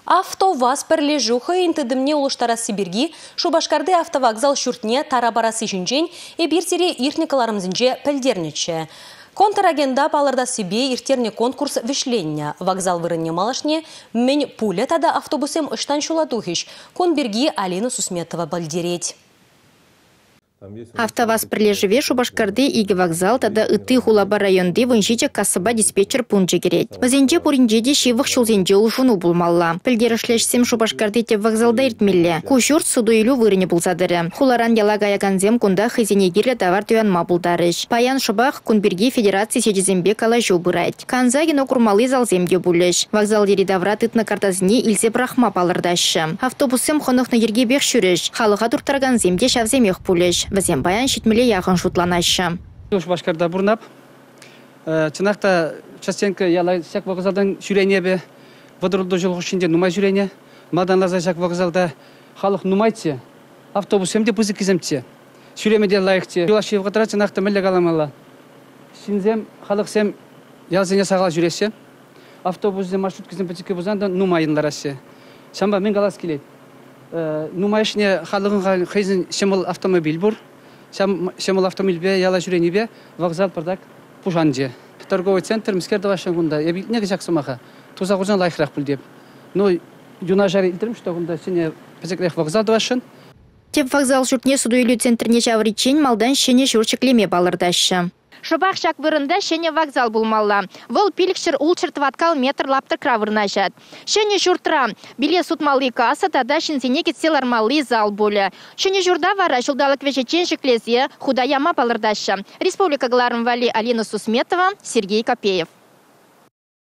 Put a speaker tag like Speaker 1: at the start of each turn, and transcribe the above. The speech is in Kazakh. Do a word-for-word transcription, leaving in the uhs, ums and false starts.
Speaker 1: Автоваз пірлежуқы интідімне ұлыштара Сибирги, Шубашкарды автовокзал шүртіне тарабарасы жінжен, ебіртері иртникаларымзінже пілдернічі. Контрагенда палырда себе иртерне конкурс вишления. Вокзал вырынне малашне, мен пуля тада автобусем ыштан шуладухиш. Конберги Алина Сусметова бальдереть.
Speaker 2: Автоваз пірлежіве Шубашкарды игі вокзал тада ыты хулаба районды вынжиче кассыба диспетчер пунче керет. Вазенже пуринжеде шивық шулзенже ұлшыну булмалла. Пілдерішлешсем Шубашкарды те вокзалда иртмелле. Кушурт суду илю вырыне булзадыры. Хуларан ялагаяганзем кунда хызенегерлі товар туянма булдарыш. Паян Шубах Кунберги Федерации седезембе калажу бұрайд. Канзагин окурмалы залземге булыш. Вокзал деридавра тытны картазіне илзе брахма палырдашы. Автобусем хонықны ерге бек шүріш. Халыға туртарган земде шавземех булыш. Вазем баян шитмеле яғын шутланашы.
Speaker 3: Шубашкарда бұрнап, чынақта частенько яла сяк вокзалдан жүрейне бе, водородды жол үшінде нумай жүрейне, мадан лаза сяк вокзалда халық нумайтсе, автобусем де пызы кеземтсе, сүремеде лайықте. Жол ашев ғытыра чынақта мүлі қаламала. Шинзем, халық сем ялзене сағал жүресе, автобусде маршрут кезем пәтеке бұзанда нумайынларасы. Шамба мен қалас келейді. Нумайшне халығын қайзын шемол автомобиль бұр. Шемол автомобиль бе, яла жүрені бе, вокзал бардак пужанже. Торговый центр міскерді вашын ғында. Ебіл неге жақсымаға? Туза ғұржан лайқырақ бұл деп. Но юна жары илдірім, что ғында сене пәзекірек вокзалды вашын.
Speaker 2: Теп вокзал жүртіне суду үйлі центріне жавричен малдан шене жүрчіклеме балырдашы. Шыбақ шак вырында шене вокзал булмалла. Вол пилікшір улчырт ваткал метр лаптыр кравырна жад. Шене жүртра биле сутмалы касса тада шинсене кетселар малы зал болы. Шене жүрда вара жылдалық вежечен жіклезе худаяма балырдашы. Республика Гларым Вали Алина Сусметова, Сергей Копеев.